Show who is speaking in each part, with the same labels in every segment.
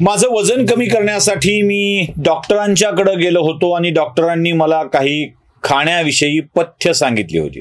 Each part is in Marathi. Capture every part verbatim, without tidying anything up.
Speaker 1: माझं वजन कमी करण्यासाठी मी डॉक्टरांच्याकडे गेलो होतो आणि डॉक्टरांनी मला काही खाण्याविषयी पथ्य सांगितली होती.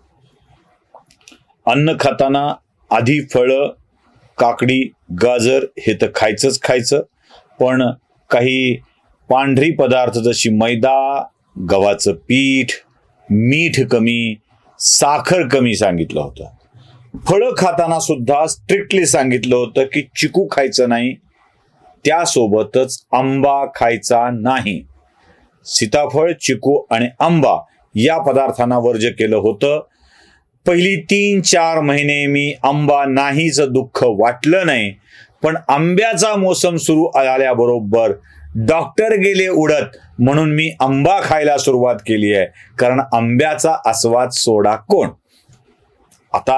Speaker 1: अन्न खाताना आधी फळं, काकडी, गाजर हे तर खायचंच खायचं, पण काही पांढरी पदार्थ जशी मैदा, गव्हाचं पीठ, मीठ कमी, साखर कमी सांगितलं होतं. फळं खाताना सुद्धा स्ट्रिक्टली सांगितलं होतं की चिकू खायचं नाही, त्यासोबतच आंबा खायचा नाही. सीताफळ, चिकू आणि आंबा या पदार्थांना वर्ज्य केलं होतं. पहिली तीन चार महिने मी आंबा नाहीच दुःख वाटलं नाही, पण आंब्याचा मोसम सुरू झाल्याबरोबर डॉक्टर गेले उडत म्हणून मी आंबा खायला सुरुवात केली आहे, कारण आंब्याचा आस्वाद सोडा कोण. आता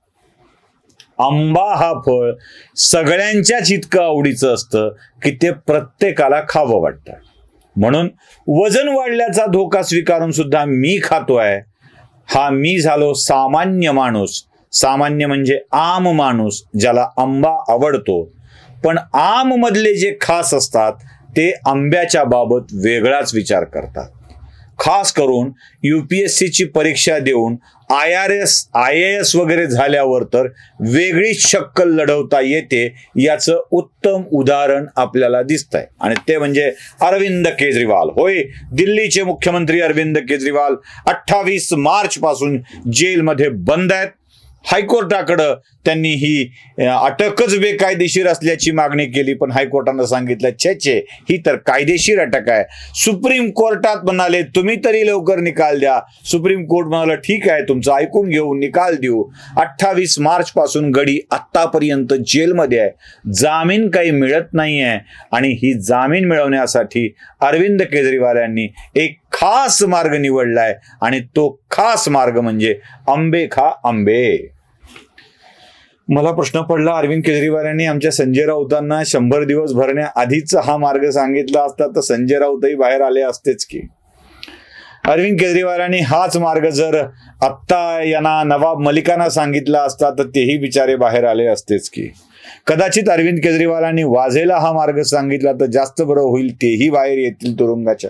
Speaker 1: आंबा हा फळ सगळ्यांच्याच इतकं आवडीचं असतं की ते प्रत्येकाला खावं वाटतं. म्हणून वजन वाढल्याचा धोका स्वीकारून सुद्धा मी खातोय. हा मी झालो सामान्य माणूस. सामान्य म्हणजे आम माणूस, ज्याला आंबा आवडतो. पण आम मधले जे खास असतात ते आंब्याच्या बाबत वेगळाच विचार करतात. खास करून यूपीएससी ची परीक्षा देऊन I R S I A S वगैरे झाल्यावर तर वेगळीच शक्कल लढवता येते, याचं उत्तम उदाहरण आपल्याला दिसतंय. आणि ते म्हणजे अरविंद केजरीवाल. होय, दिल्लीचे मुख्यमंत्री अरविंद केजरीवाल अठ्ठावीस मार्च पासून जेलमध्ये बंद आहेत. हायकोर्टाकडं त्यांनी ही अटकच बेकायदेशीर असल्याची मागणी केली, पण हायकोर्टानं सांगितलं छे छे ही तर कायदेशीर अटक आहे. सुप्रीम कोर्टात म्हणाले तुम्ही तरी लवकर निकाल द्या. सुप्रीम कोर्ट म्हणालं ठीक आहे, तुमचं ऐकून घेऊ, निकाल देऊ. अठ्ठावीस मार्च पासून गडी आत्तापर्यंत जेलमध्ये आहे. जामीन काही मिळत नाही आहे. आणि ही जामीन मिळवण्यासाठी अरविंद केजरीवाल यांनी एक खास मार्ग निवडलाय, आणि तो खास मार्ग म्हणजे आंबे खा आंबे. मला प्रश्न पडला, अरविंद केजरीवाल यांनी आमच्या संजय राऊतांना शंभर दिवस भरण्या आधीच हा मार्ग सांगितला असता तर संजय राऊतही बाहेर आले असतेच की. अरविंद केजरीवालांनी हाच मार्ग जर आत्ता यांना नवाब मलिकांना सांगितला असता तर तेही बिचारे बाहेर आले असतेच की. कदाचित अरविंद केजरीवालांनी वाझेला हा मार्ग सांगितला तर जास्त बरं होईल, तेही बाहेर येतील तुरुंगाच्या.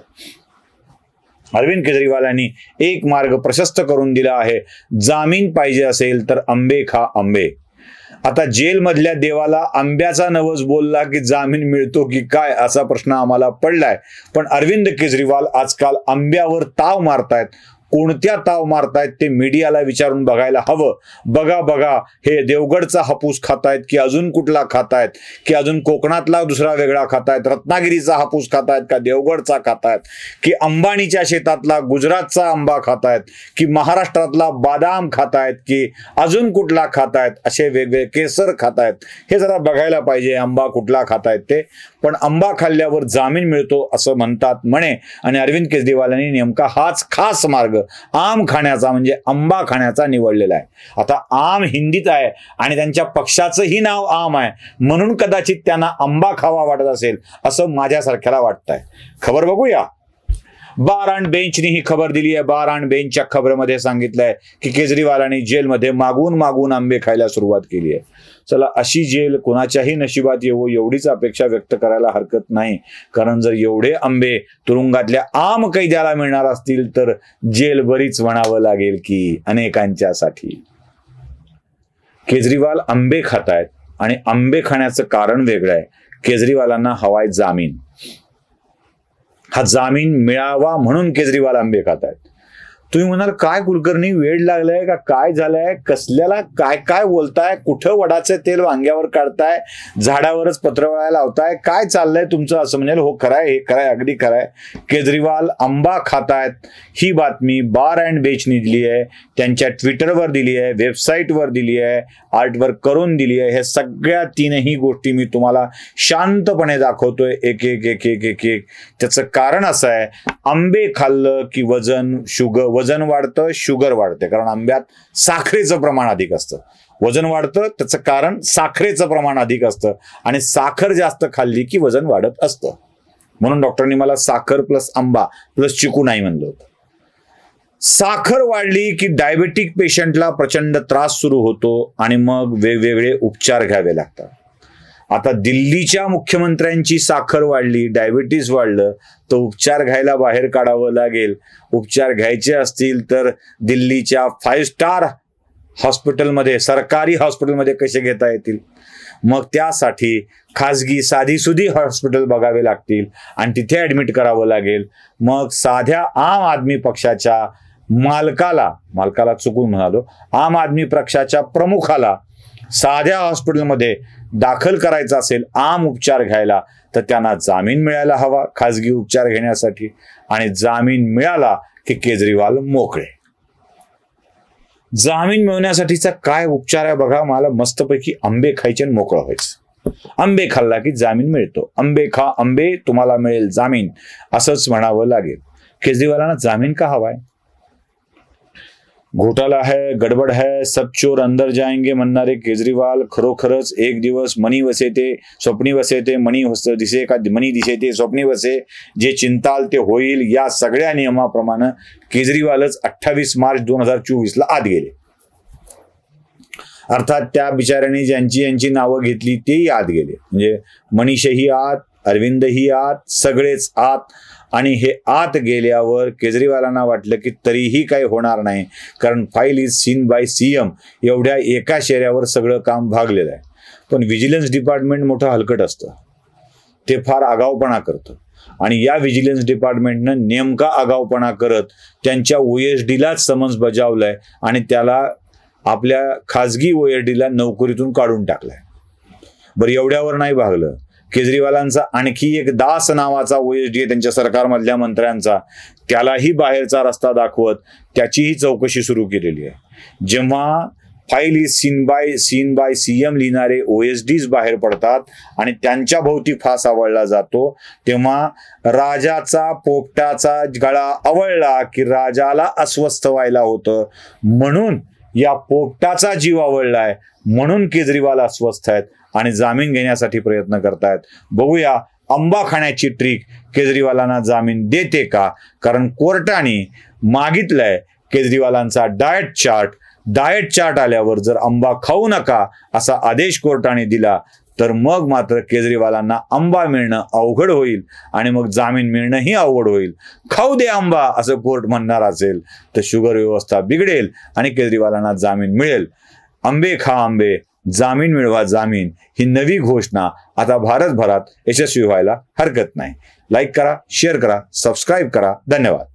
Speaker 1: अरविंद केजरीवालांनी एक मार्ग प्रशस्त करून दिला आहे. जामीन पाहिजे असेल तर आंबे खा आंबे. आता जेलमधल्या देवाला आंब्याचा नवस बोलला की जामीन मिळतो की काय, असा प्रश्न आम्हाला पडलाय. पण अरविंद केजरीवाल आजकाल आंब्यावर ताव मारतायत. कोणत्या ताव मारतायत ते मीडियाला विचारून बघायला हवं. बघा बघा हे देवगडचा हापूस खातायत की अजून कुठला खातायत, की अजून कोकणातला दुसरा वेगळा खातायत, रत्नागिरीचा हापूस खातायत का देवगडचा खातायत, की अंबानीच्या शेतातला गुजरातचा आंबा खातायत, की महाराष्ट्रातला बादाम खातायत, की अजून कुठला खातायत, असे वेगवेगळे केसर खातायत. हे जरा बघायला पाहिजे आंबा कुठला खातायत ते. पण आंबा खाल्ल्यावर जामीन मिळतो असं म्हणतात म्हणे, आणि अरविंद केजरीवालांनी नेमका हाच खास मार्ग आम खाण्याचा म्हणजे आंबा खाण्याचा निवडलेला आहे. आता आम हिंदीत आहे आणि त्यांच्या पक्षाचंही नाव आम आहे, म्हणून कदाचित त्यांना आंबा खावा वाटत असेल असं माझ्यासारख्याला वाटतंय. खबर बघूया. बार अँड बेंचनी ही खबर दिली आहे. बार अँड बेंचच्या खबरमध्ये सांगितलंय की केजरीवालांनी जेलमध्ये मागून मागून आंबे खायला सुरुवात केली आहे. चला, अशी जेल कोणाच्याही नशिबात येवो एवढीच अपेक्षा व्यक्त करायला हरकत नाही, कारण जर एवढे आंबे तुरुंगातल्या आम कैद्याला मिळणार असतील तर जेल बरीच म्हणावं लागेल की अनेकांच्यासाठी. केजरीवाल आंबे खातायत आणि आंबे खाण्याचं कारण वेगळं आहे. केजरीवालांना हवाय जामीन. हा जामीन मिळावा म्हणून केजरीवाल आंबे खातायत. तुम्ही म्हणाल काय कुलकर्णी वेळ लागलाय का, काय झालंय, कसल्याला काय काय बोलताय, कुठं वडाचं तेल वांग्यावर काढताय, झाडावरच पत्रवळायला लावताय, काय चाललंय तुमचं, असं म्हणजे हो खराय, हे खराय, अगदी खराय. केजरीवाल आंबा खातायत ही बातमी बार अँड बेंचनी दिली आहे, त्यांच्या ट्विटरवर दिली आहे, वेबसाईटवर दिली आहे, आर्टवर्क करून दिली आहे. हे सगळ्या तीनही गोष्टी मी तुम्हाला शांतपणे दाखवतोय एक एक एक एक एक एक त्याचं कारण असं आहे, आंबे खाल्लं की वजन शुगर वजन वाढतं, शुगर वाढते, कारण आंब्यात साखरेचं प्रमाण अधिक असतं. वजन वाढतं त्याचं कारण साखरेचं प्रमाण अधिक असतं, आणि साखर जास्त खाल्ली की वजन वाढत असतं. म्हणून डॉक्टरांनी मला साखर प्लस आंबा प्लस चिकू नाही म्हणलं होतं. साखर वाढली की डायबेटिक पेशंटला प्रचंड त्रास सुरू होतो आणि मग वेगवेगळे उपचार घ्यावे लागतात. आता दिल्लीच्या मुख्यमंत्र्यांची साखर वाढली, डायबिटीस वाढलं, तर उपचार घ्यायला बाहेर काढावं लागेल. उपचार घ्यायचे असतील तर दिल्लीच्या फाईव्ह स्टार हॉस्पिटलमध्ये, सरकारी हॉस्पिटलमध्ये कसे घेता येतील? मग त्यासाठी खाजगी साधीसुधी हॉस्पिटल बघावे लागतील आणि तिथे ॲडमिट करावं लागेल. मग साध्या आम आदमी पक्षाच्या मालकाला मालकाला चुकून म्हणालो आम आदमी पक्षाच्या प्रमुखाला साध्या हॉस्पिटलमध्ये दाखल करायचं असेल आम उपचार घ्यायला, तर त्यांना जामीन मिळायला हवा खाजगी उपचार घेण्यासाठी. आणि जामीन मिळाला की केजरीवाल मोकळे. जामीन मिळवण्यासाठीचा काय उपचार आहे बघा. मला मस्तपैकी आंबे खायचे आणि मोकळं व्हायचं. आंबे खाल्ला की जामीन मिळतो. आंबे खा आंबे, तुम्हाला मिळेल जामीन, असंच म्हणावं लागेल. केजरीवालांना जामीन का हवाय? घोटाला है, गडबड है, सब चोर अंदर जाएंगे म्हणणारे केजरीवाल खरोखरच एक दिवस मनी वसे ते स्वप्नी वसे ते मनी दिसे का मनी दिसे ते स्वप्नी वसे, जे चिंताल ते होईल, या सगळ्या नियमाप्रमाणे केजरीवालच अठ्ठावीस मार्च दोन हजार चोवीस ला आत गेले. अर्थात त्या बिचाऱ्यांनी ज्यांची यांची नावं घेतली तेही आत गेले. म्हणजे मनीषही आत, अरविंदही आत, सगळेच आत. आणि हे आत गेल्यावर केजरीवालांना वाटलं की तरीही काही होणार नाही, कारण file is seen by CM, एवढ्या एका शेऱ्यावर सगळं काम भागलेलं आहे. पण व्हिजिलन्स डिपार्टमेंट मोठं हलकट असतं, ते फार आगाऊपणा करतं. आणि या व्हिजिलन्स डिपार्टमेंटनं नेमका आगाऊपणा करत त्यांच्या ओ एस डीलाच समन्स बजावलंय आणि त्याला आपल्या खाजगी ओ एस डीला नोकरीतून काढून टाकलंय. बरं, एवढ्यावर नाही भागलं. केजरीवालांचा आणखी एक दास नावाचा ओ एस डी आहे त्यांच्या सरकारमधल्या मंत्र्यांचा, त्यालाही बाहेरचा रस्ता दाखवत त्याचीही चौकशी सुरू केलेली आहे. जेव्हा file is seen by seen by CM लिहिणारे ओ एस डीज बाहेर पडतात आणि त्यांच्या भोवती फास आवळला जातो, तेव्हा राजाचा पोपटाचा गळा आवळला की राजाला अस्वस्थ व्हायला होतं. म्हणून या पोपटाचा जीव आवळलाय, म्हणून केजरीवाल अस्वस्थ आहेत आणि जामीन घेण्यासाठी प्रयत्न करतायत. बघूया आंबा खाण्याची ट्रिक केजरीवालांना जामीन देते का? कारण कोर्टाने मागितलंय केजरीवालांचा डाएट चार्ट. डाएट चार्ट आल्यावर जर आंबा खाऊ नका असा आदेश कोर्टाने दिला तर मग मात्र केजरीवालांना आंबा मिळणं अवघड होईल आणि मग जामीन मिळणंही अवघड होईल. खाऊ दे आंबा असं कोर्ट म्हणणार असेल तर शुगर व्यवस्था बिघडेल आणि केजरीवालांना जामीन मिळेल. आंबे खा आंबे, जामीन मिळवा जामीन, ही नवी घोषणा आता भारतभरात यशस्वी व्हायला हरकत नाही. लाईक करा, शेअर करा, सबस्क्राईब करा. धन्यवाद.